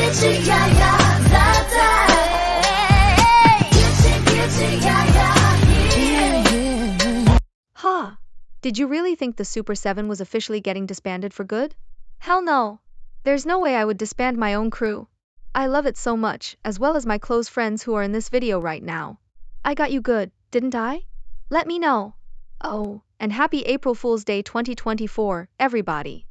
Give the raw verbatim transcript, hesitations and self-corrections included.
Ha! Did you really think the Super seven was officially getting disbanded for good? Hell no! There's no way I would disband my own crew. I love it so much, as well as my close friends who are in this video right now. I got you good, didn't I? Let me know. Oh, and happy April Fool's Day twenty twenty-four, everybody.